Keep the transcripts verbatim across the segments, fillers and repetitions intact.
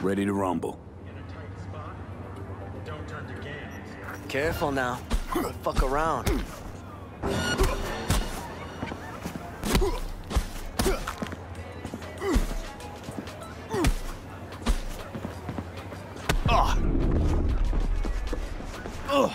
Ready to rumble. In a tight spot, don't turn to games. Careful now. Don't fuck around. Ah! Ugh!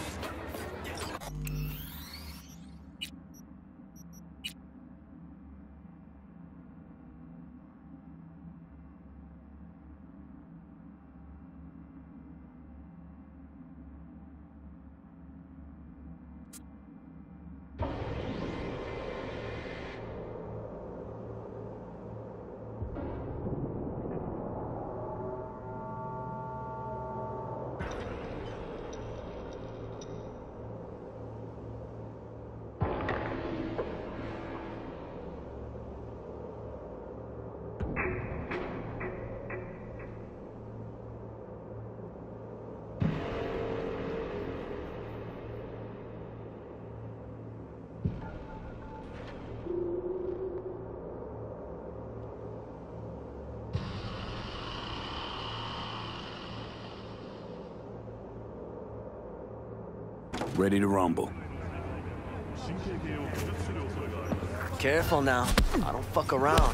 Ready to rumble. Careful now. I don't fuck around.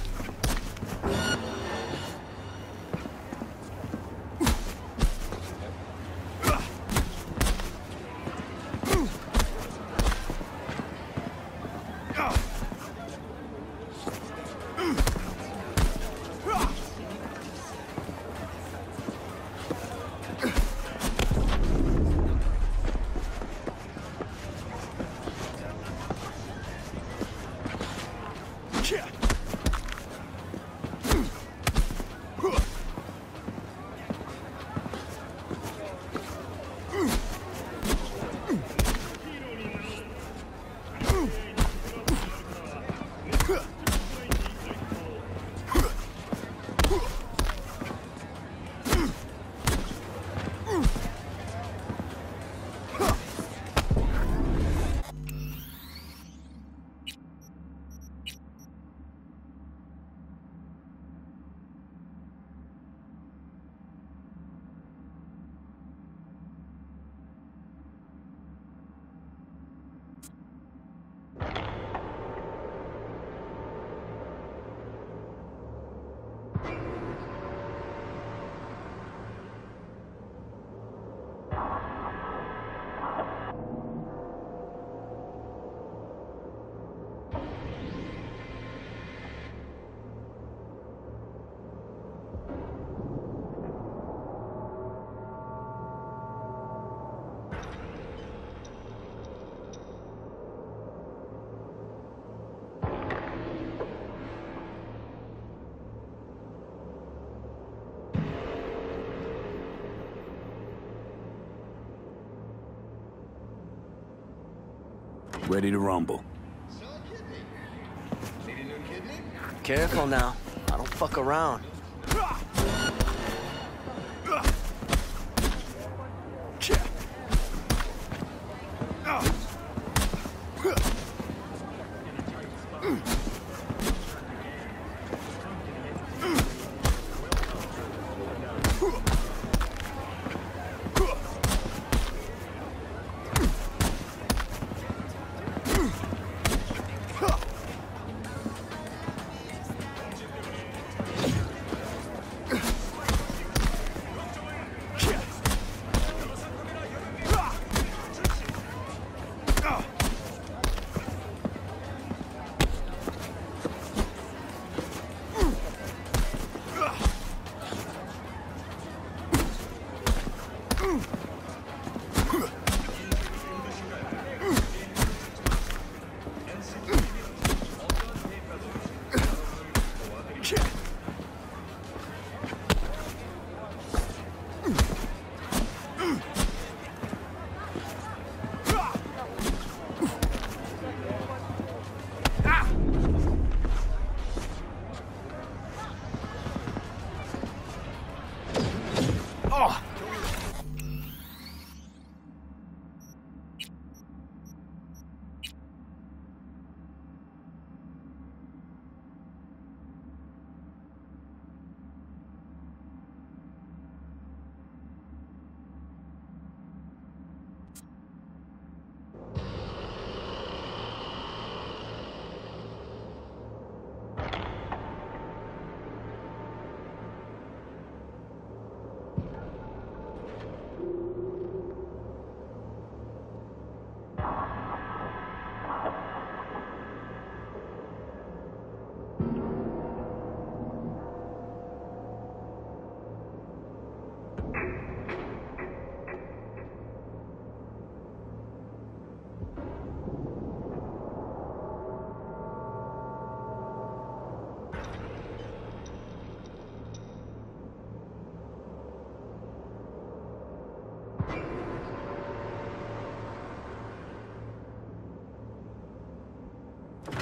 Ready to rumble. Careful now. I don't fuck around.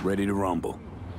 Ready to rumble.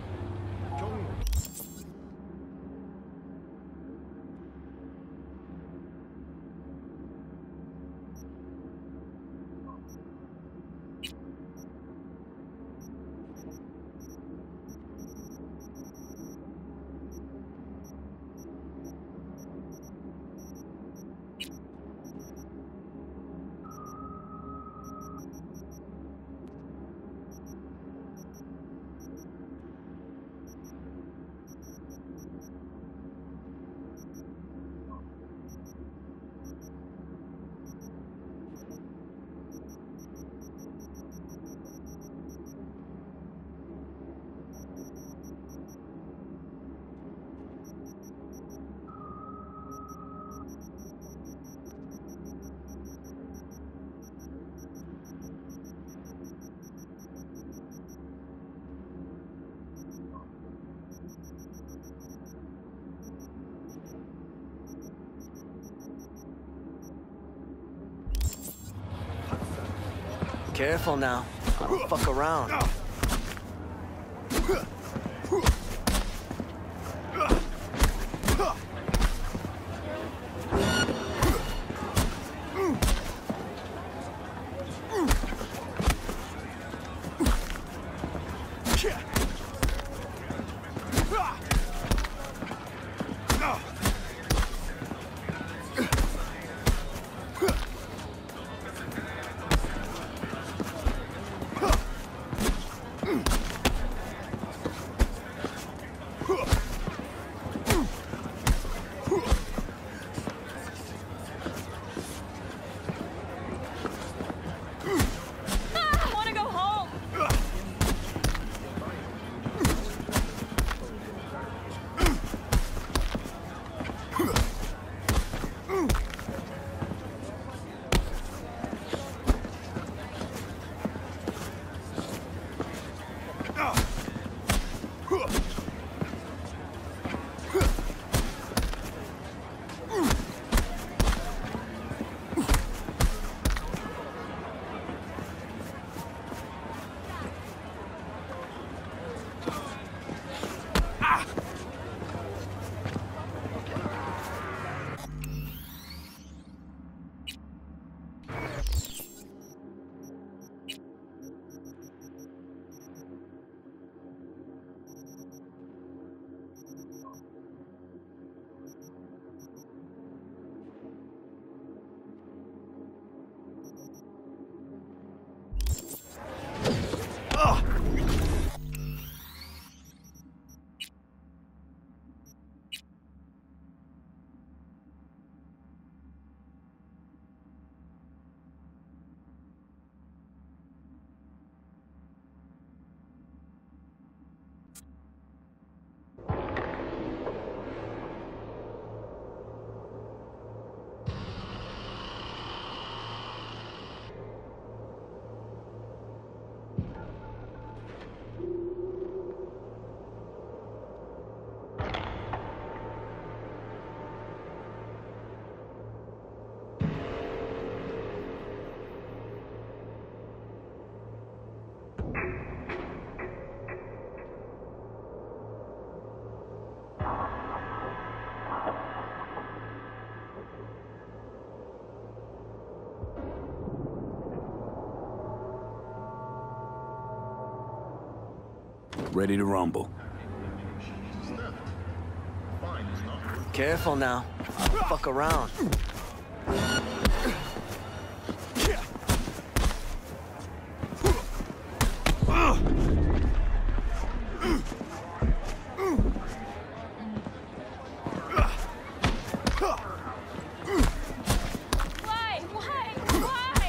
Careful now. I don't fuck around. Ready to rumble. Careful now. I don't fuck around. Why? Why? Why?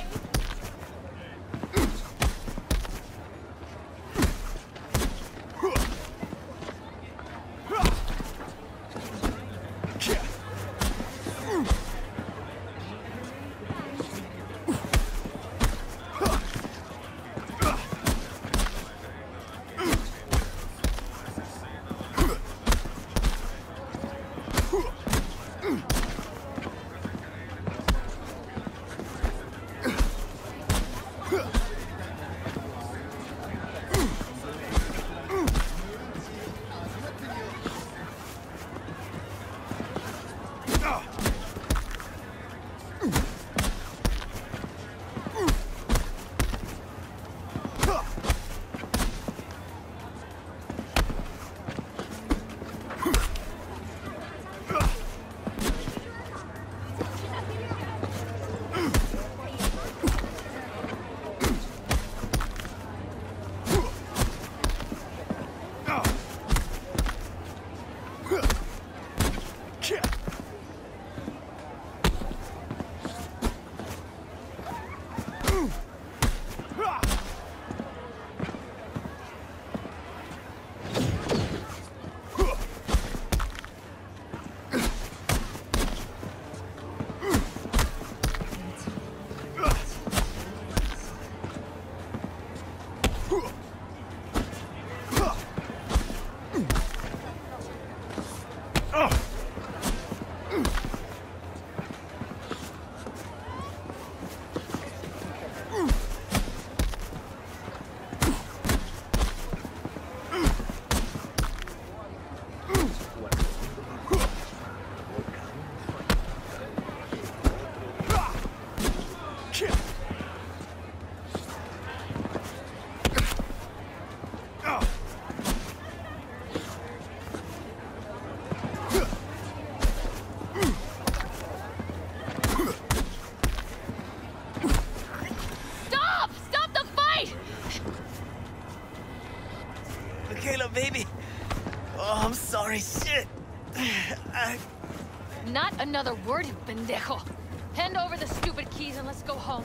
shit. I... Not another word, you pendejo. Hand over the stupid keys and let's go home.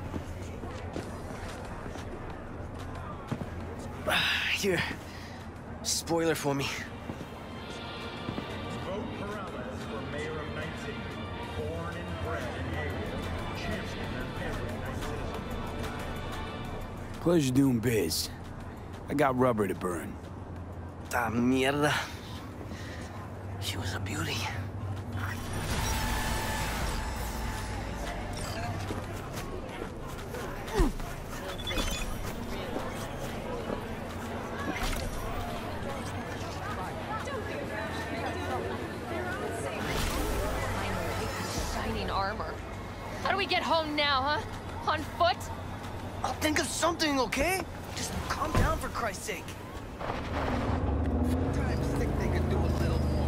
Here. Spoiler for me. Vote Peralez for mayor of Night City. Born and bred in Hayward. Champion of every Night Citizen. Pleasure doing biz. I got rubber to burn. Ta mierda. She was a beauty. Shining armor. How do we get home now, huh? On foot? I'll think of something, okay? Just calm down for Christ's sake. Sometimes think they could do a little more.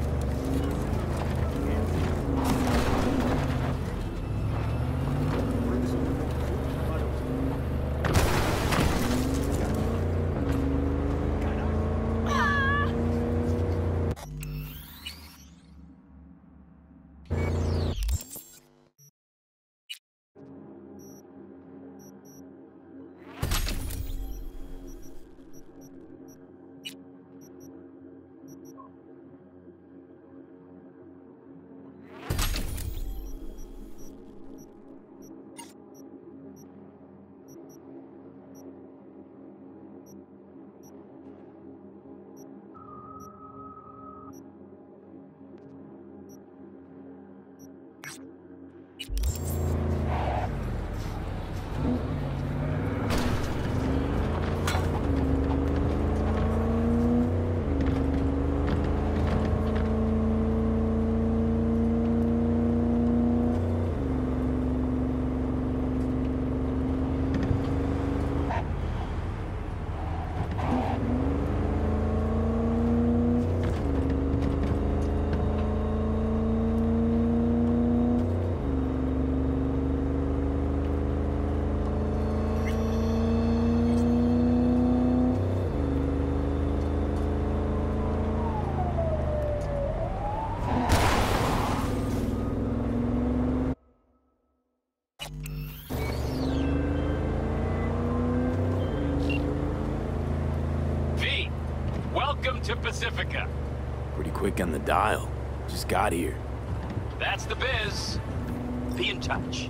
Welcome to Pacifica. Pretty quick on the dial. Just got here. That's the biz. Be in touch.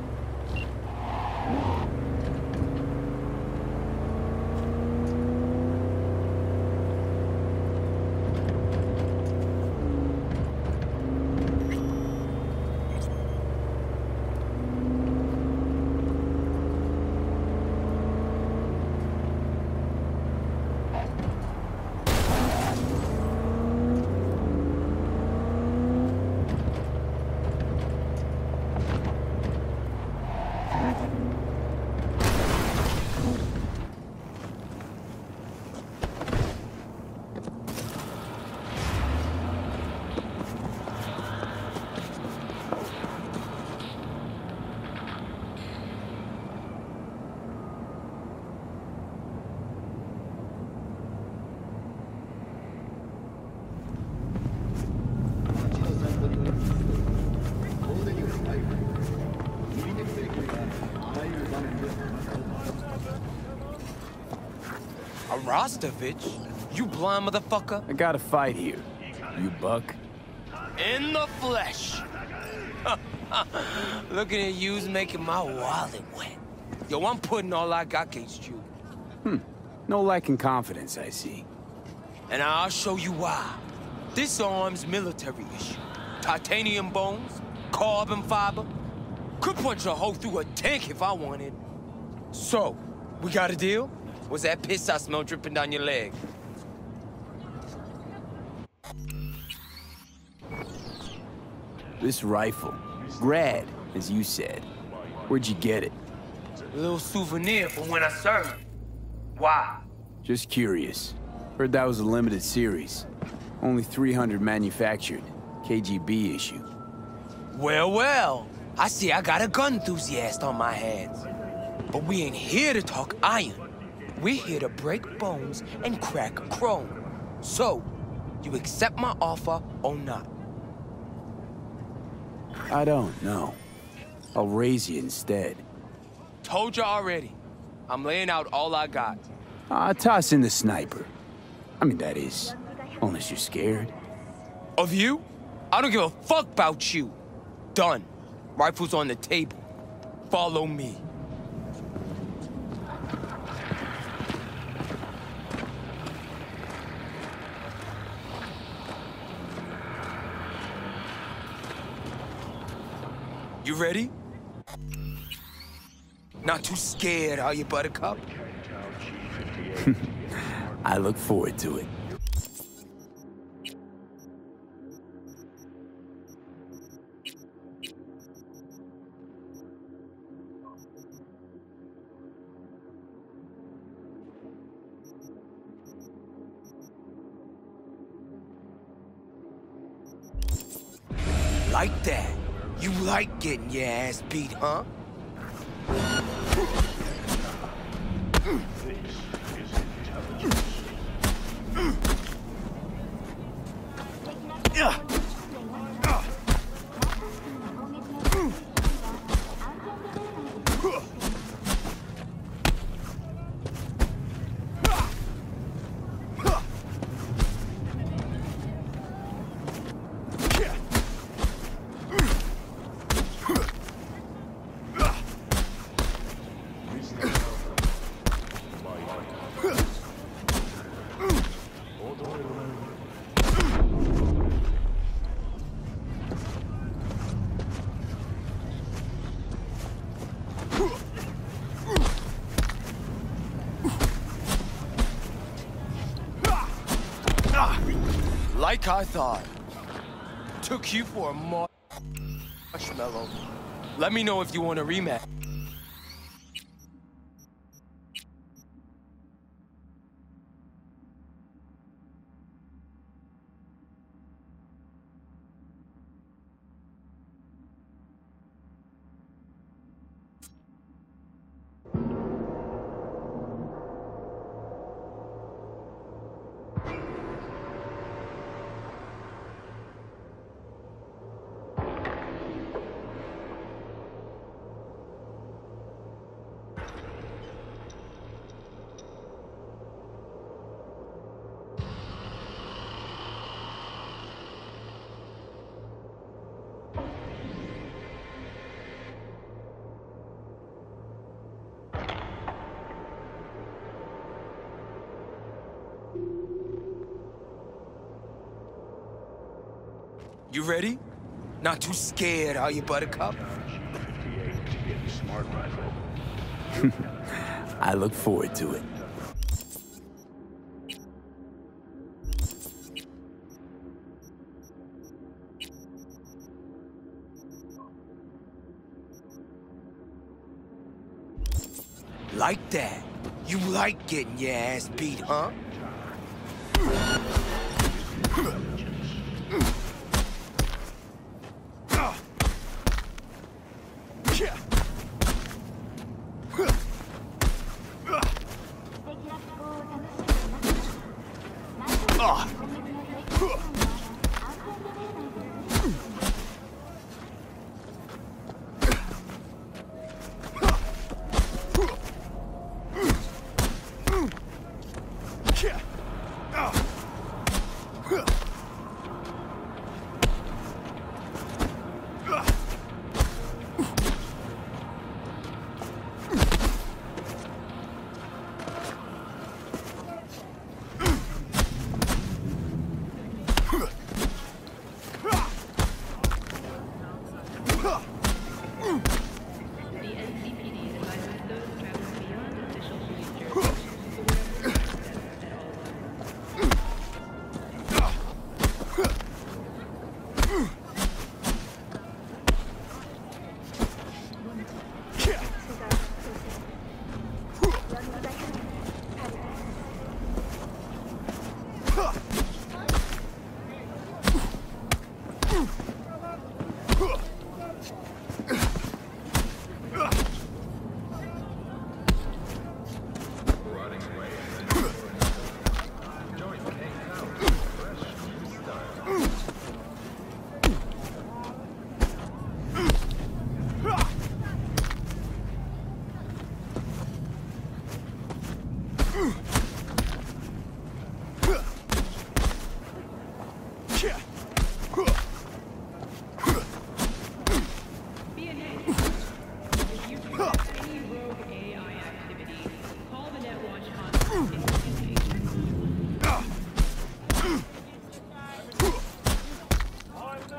Rostovich? You blind motherfucker? I got a fight here. You buck? In the flesh. Looking at you's making my wallet wet. Yo, I'm putting all I got against you. Hmm. No lack in confidence, I see. And I'll show you why. This arm's military issue. Titanium bones, carbon fiber. Could punch a hole through a tank if I wanted. So, we got a deal? Was that piss I smell dripping down your leg? This rifle. Grad, as you said. Where'd you get it? A little souvenir for when I served. Why? Just curious. Heard that was a limited series. Only three hundred manufactured. K G B issue. Well, well. I see I got a gun enthusiast on my hands. But we ain't here to talk iron. We're here to break bones and crack chrome. So, You accept my offer or not? I don't know. I'll raise you instead. Told you already. I'm laying out all I got. I'll toss in the sniper. I mean, that is, unless you're scared. Of you? I don't give a fuck about you. Done. Rifle's on the table. Follow me. You ready? Not too scared, are you, Buttercup? I look forward to it. Like that. You like getting your ass beat, huh? Like I thought. Took you for a marshmallow. Let me know if you want a rematch. You ready? Not too scared, are you, Buttercup? I look forward to it. Like that. You like getting your ass beat, huh?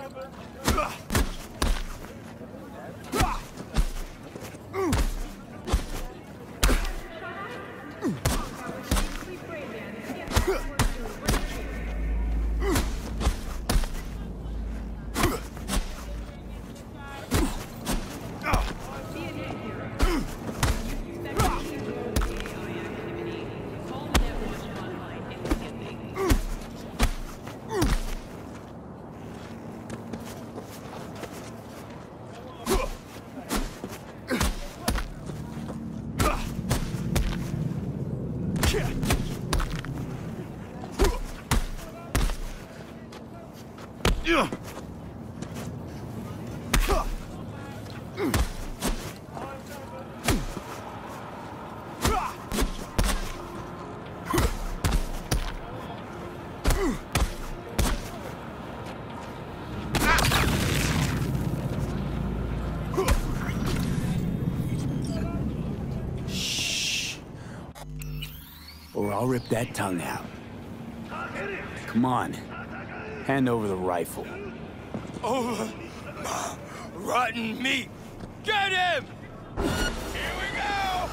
Or I'll rip that tongue out. Come on. Hand over the rifle. Over my rotten meat. Get him! Here we go!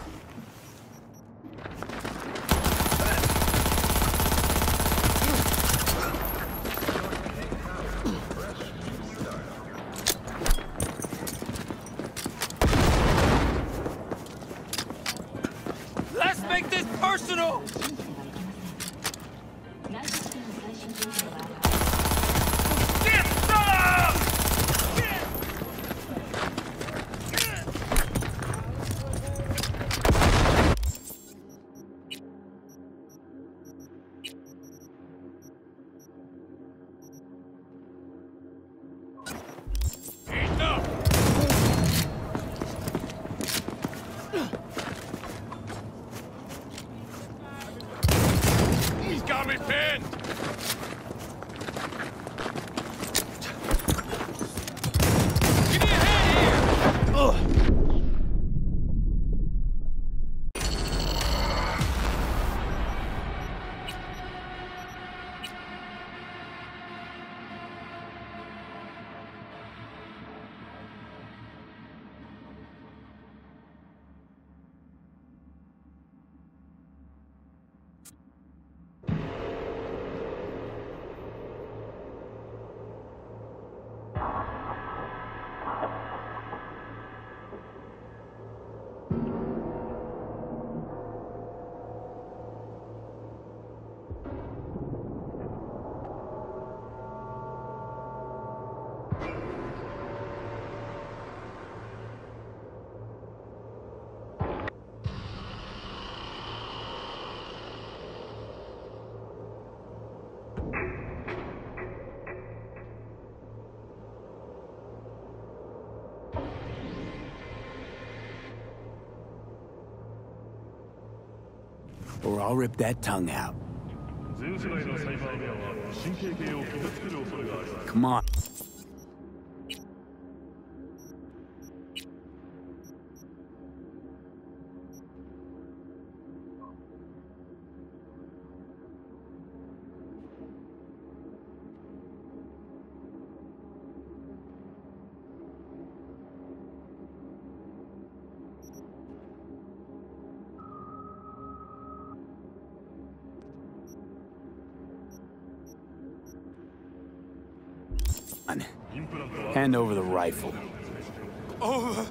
Let's make this personal! Got me pinned! Give me a hand here! Ugh. Or I'll rip that tongue out. Come on. Hand over the rifle. Over.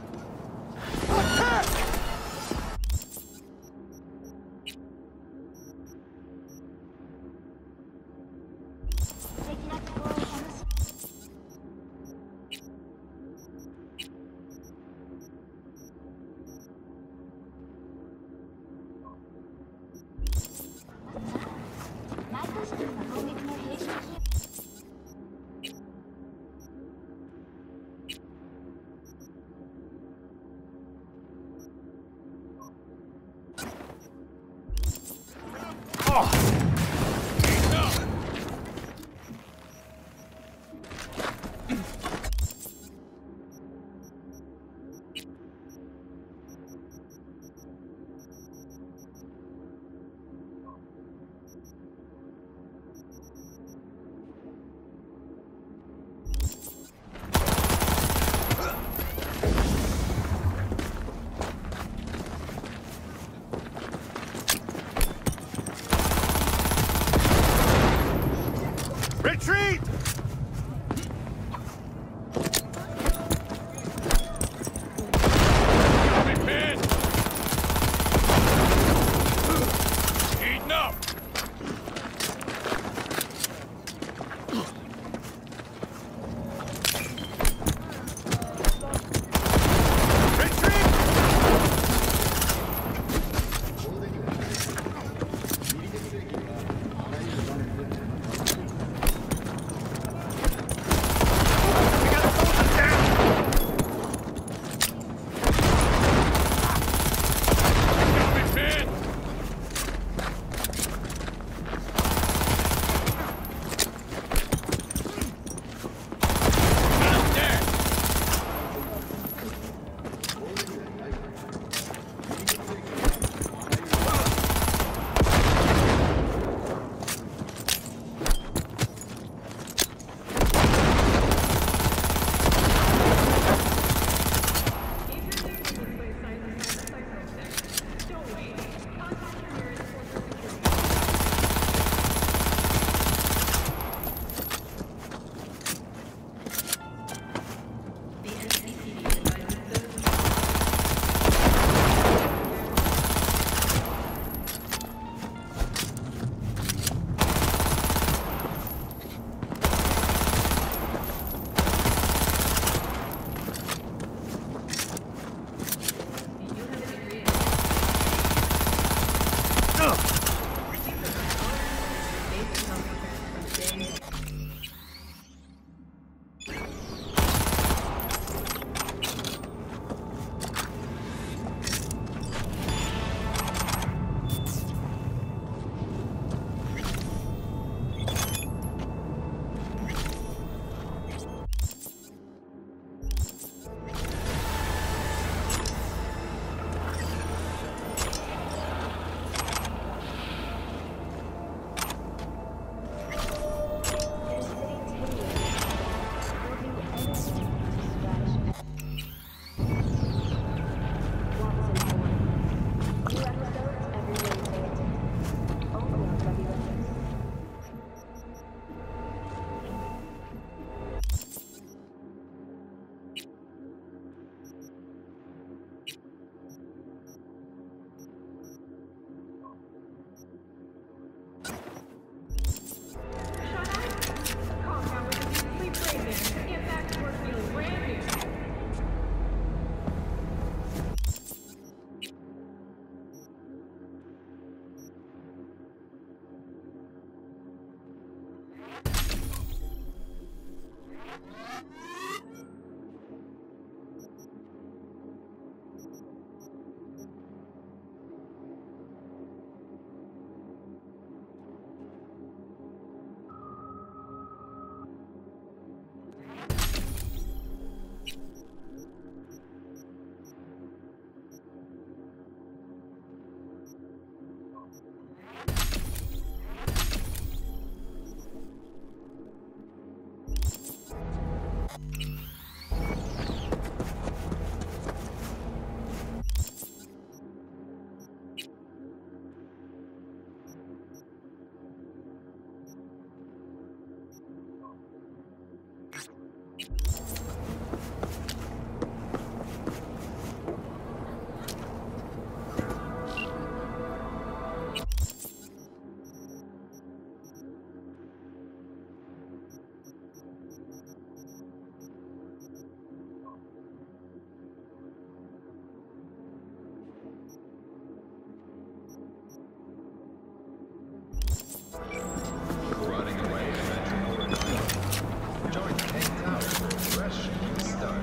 Join Ken Tower for a fresh new start.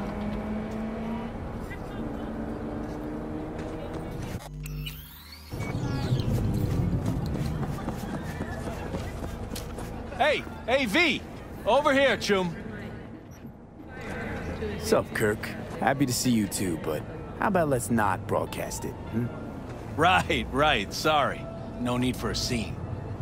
Hey, hey, V! Over here, chum. Sup, Kirk? Happy to see you too, but how about let's not broadcast it, hmm? Right, right, sorry. No need for a scene.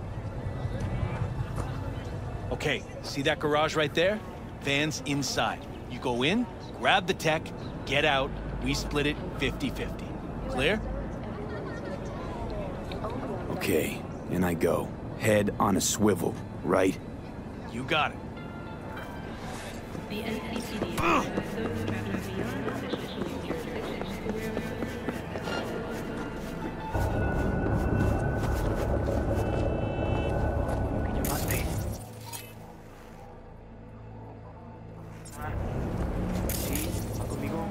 Okay, see that garage right there? Van's inside. You go in, grab the tech, get out, we split it fifty fifty. Clear? Okay, in I go. Head on a swivel, right? You got it. The N C P D also traveled beyond its official jurisdiction. Must be. Sí, va conmigo.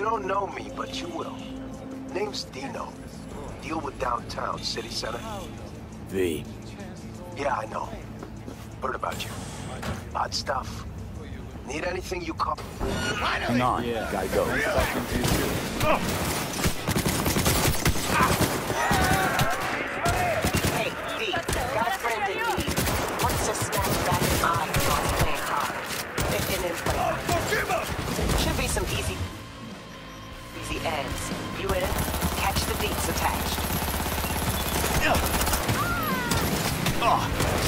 don't know me, but you will. Name's Dino. Deal with downtown, city center. V. Yeah, I know. Heard about you. Odd stuff. Need anything, you call. Hang on. Yeah. Gotta go. Hey, V. Got a friend in need. Wants to smack back an eye across playing cards. Fifteen in play. Should be some easy... easy ends. You in? Catch the beats attached. Oh.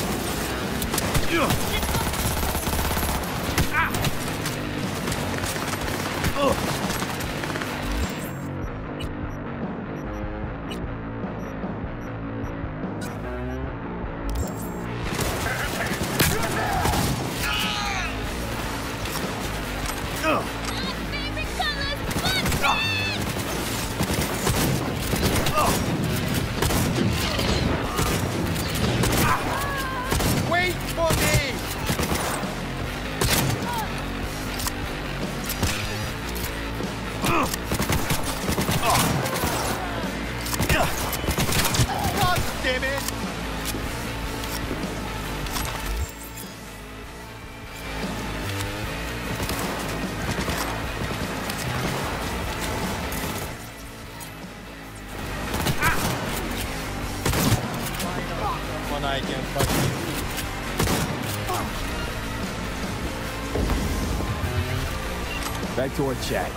Oh. Back to our chat.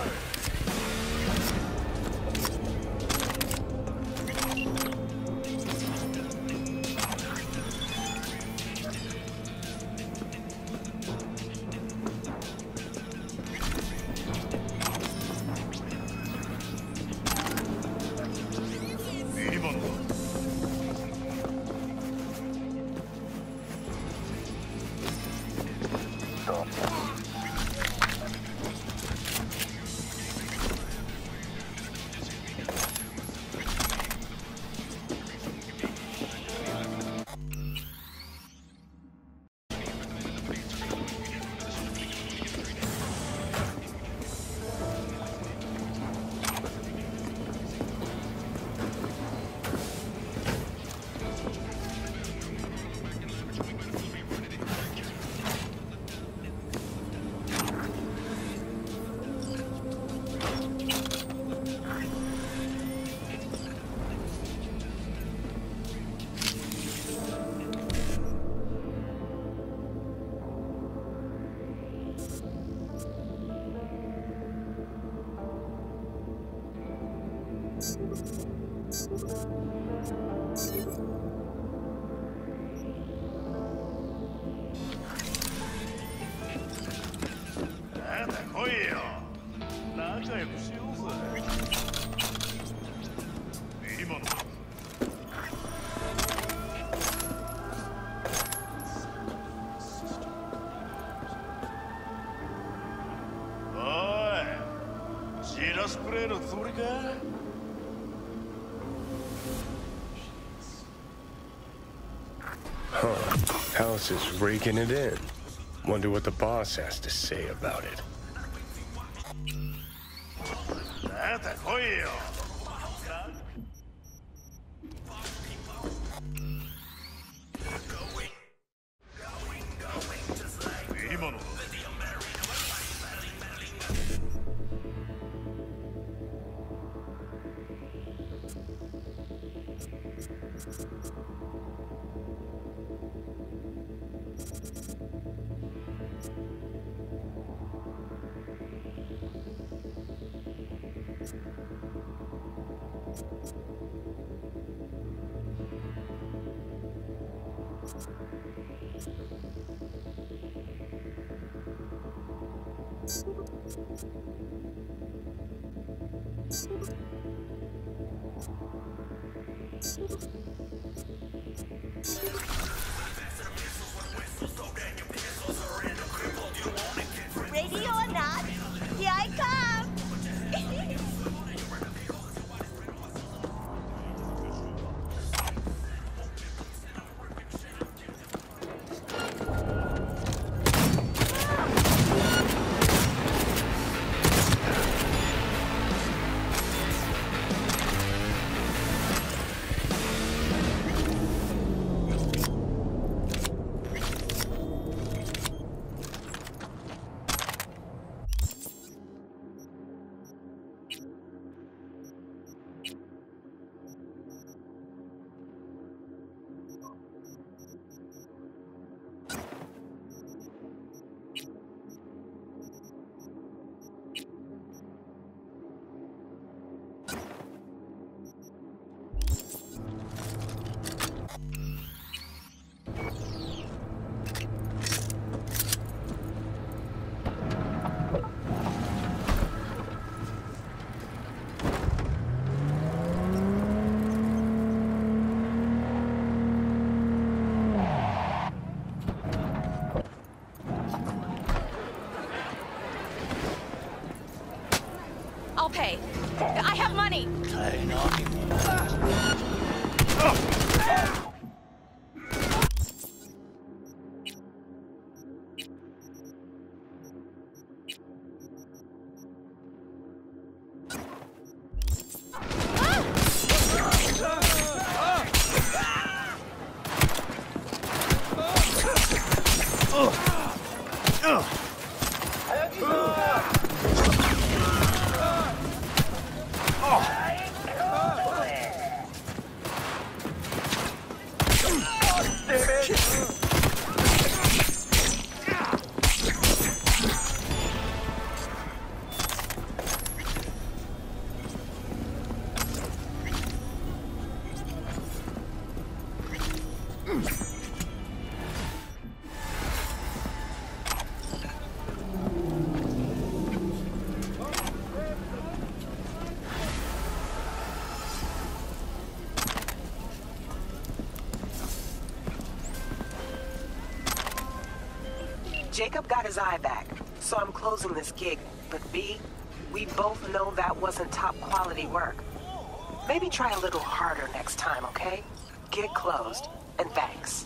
Huh. House is raking it in. Wonder what the boss has to say about it. Ready or not, here I come! I'll pay. I have money. Jacob got his eye back, so I'm closing this gig. But B, we both know that wasn't top quality work. Maybe try a little harder next time, okay? Gig closed, and thanks.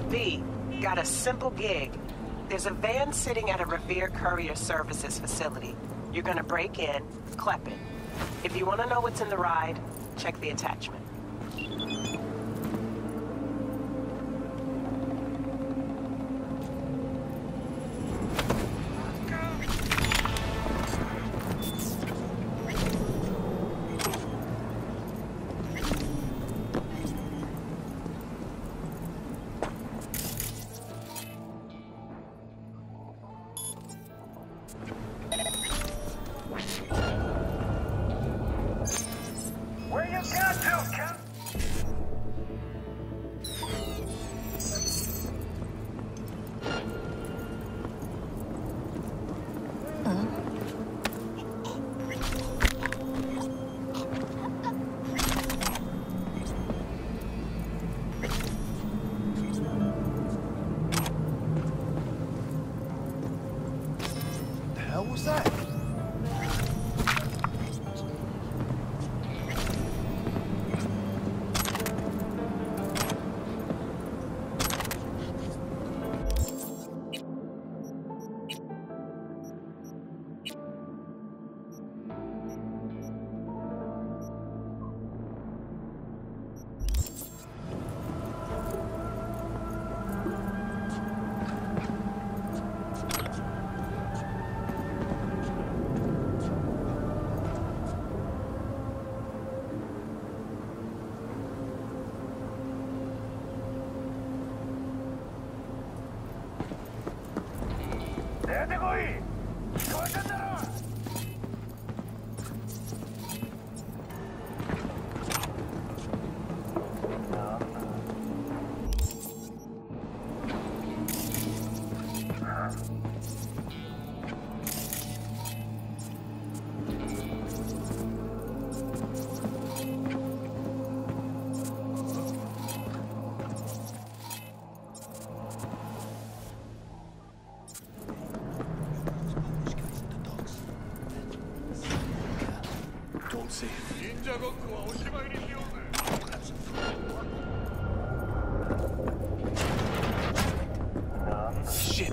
V, got a simple gig. There's a van sitting at a Revere Courier Services facility. You're gonna break in, clep it. If you want to know what's in the ride, check the attachment. Where you got to, Cap? The hell was that? Don't see him. Shit.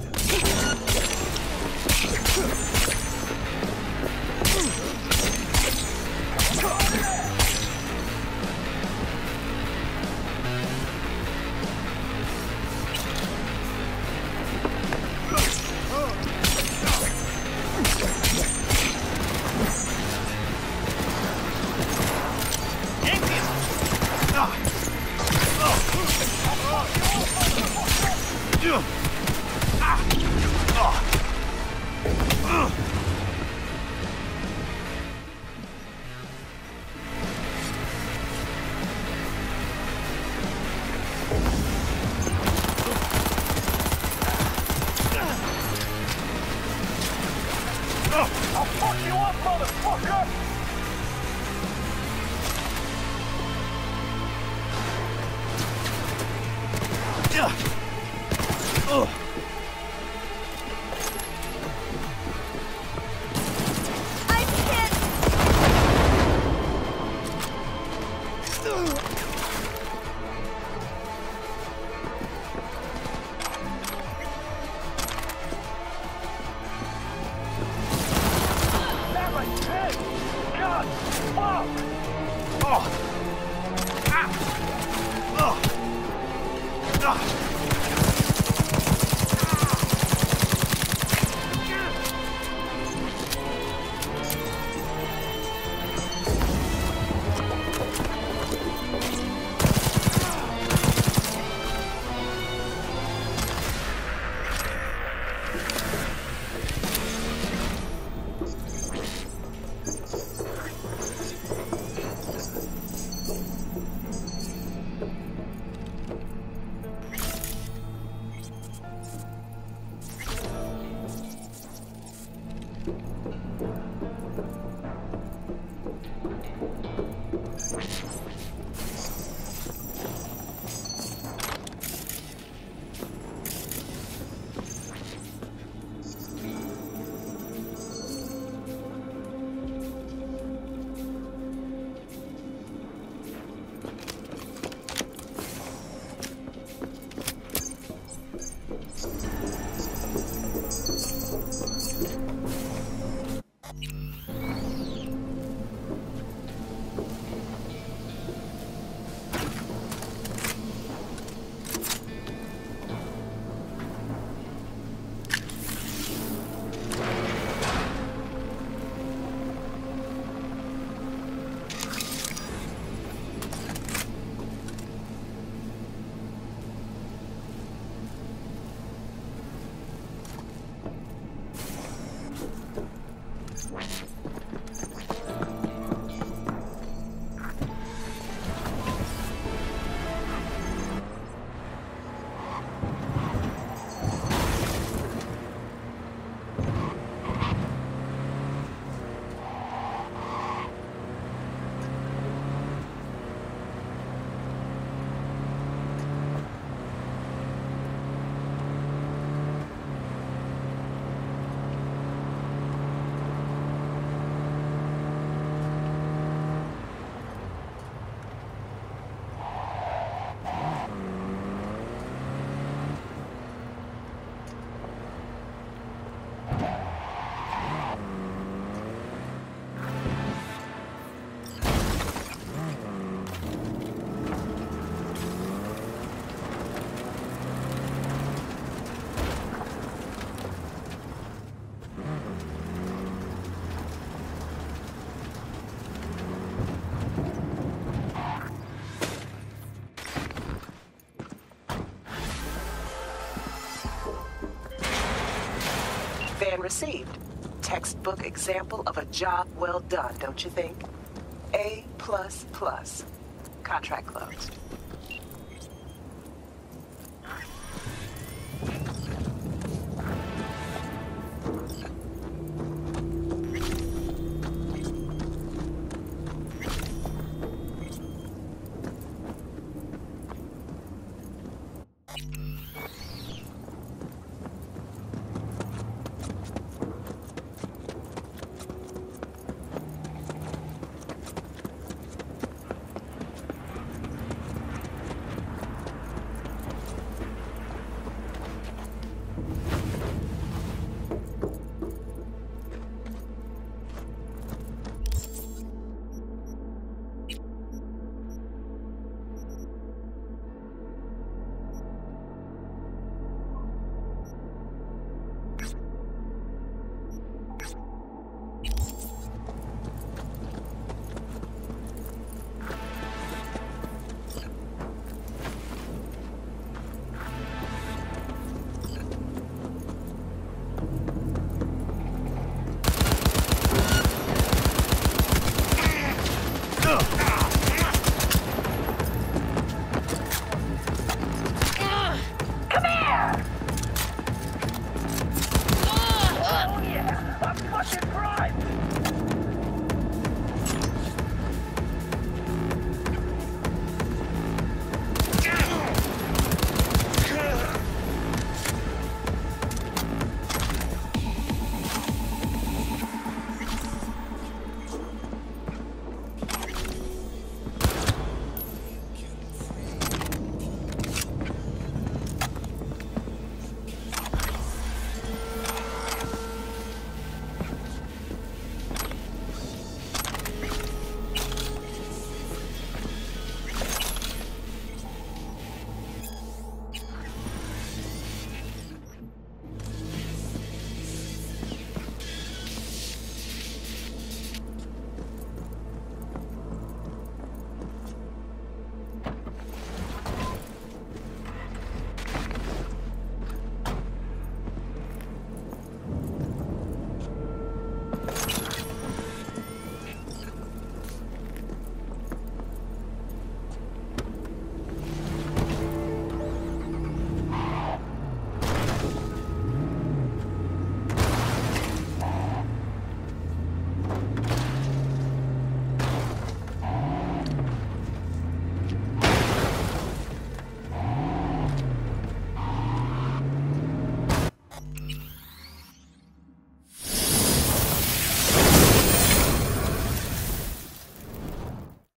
I'll fuck you up, motherfucker! Ugh. I'm hit! Damn it, shit! God, fuck! Oh. Ah. Oh. Ah. Van received. Textbook example of a job well done, don't you think? A plus plus. Contract closed.